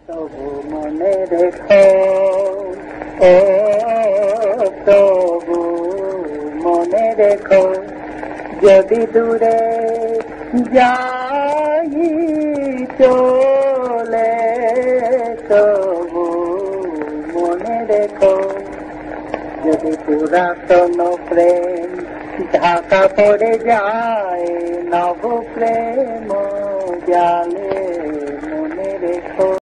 তবু মনে রেখো, ও তবু মনে রেখো, যদি দূরে যাই চলে, তবু মনে রেখো, যদি পুরাতন প্রেম ঢাকা পড়ে যায়, নব প্রেম জালে।